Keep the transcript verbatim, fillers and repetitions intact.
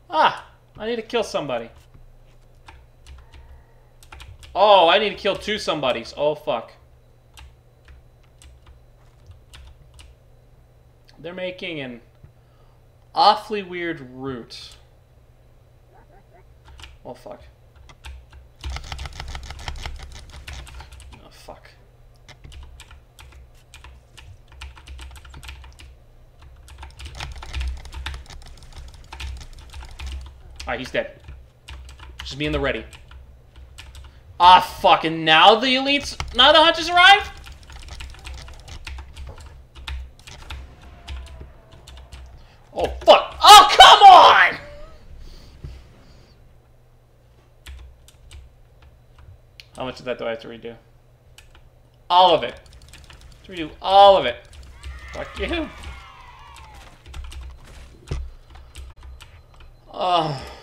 Ah! I need to kill somebody. Oh, I need to kill two somebodies. Oh, fuck. They're making an awfully weird route. Oh, fuck. Oh, fuck. Alright, he's dead. Just be in the ready. Ah, fucking now the elites, now the hunters arrive? Oh, fuck. Oh, come on! How much of that do I have to redo? All of it. To redo all of it. Fuck you. Oh.